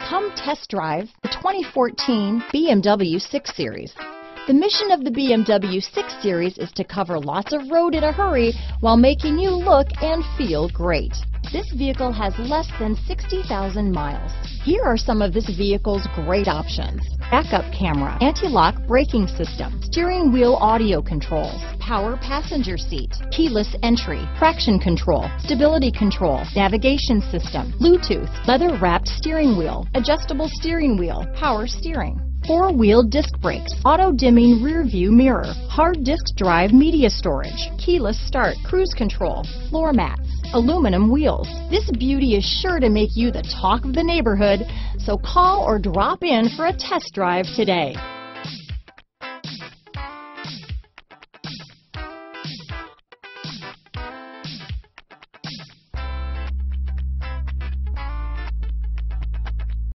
Come test drive the 2014 BMW 6 Series. The mission of the BMW 6 Series is to cover lots of road in a hurry while making you look and feel great. This vehicle has less than 60,000 miles. Here are some of this vehicle's great options: backup camera, anti-lock braking system, steering wheel audio controls, power passenger seat, keyless entry, traction control, stability control, navigation system, Bluetooth, leather-wrapped steering wheel, adjustable steering wheel, power steering, four-wheel disc brakes, auto-dimming rear-view mirror, hard disk drive media storage, keyless start, cruise control, floor mats, aluminum wheels. This beauty is sure to make you the talk of the neighborhood, so call or drop in for a test drive today.